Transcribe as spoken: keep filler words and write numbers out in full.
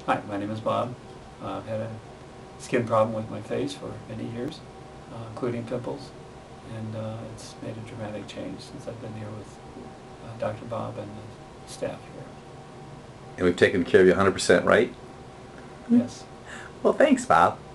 Hi, my name is Bob. Uh, I've had a skin problem with my face for many years, uh, including pimples, and uh, it's made a dramatic change since I've been here with uh, Doctor Bob and the staff here. And we've taken care of you one hundred percent, right? Yes. Well, thanks, Bob.